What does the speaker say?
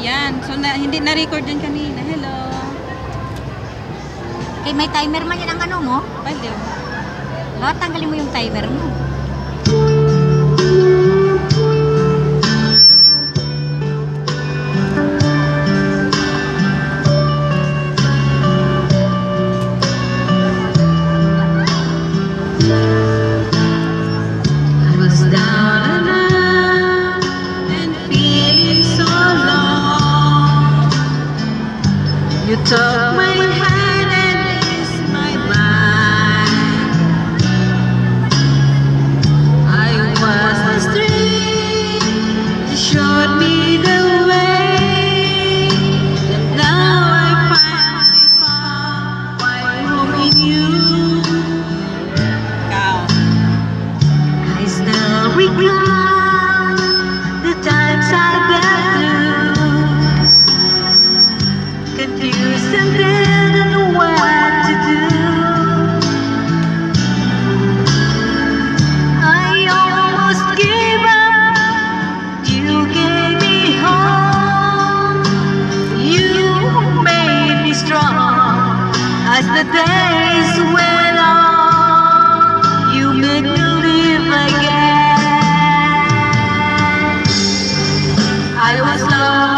yan. So, hindi na-record yan kanina. Hello. Okay, may timer man yan ang ano mo? Pwede. Bakit tanggalin mo yung timer mo? You took my hand and eased my mind. I was the street, you showed me the way, and now I finally found my home in you. I still recall the times I've been through, confused and didn't know what to do. I almost gave up. You gave me hope. You made me strong as the days went on. You made me live again. I was lost.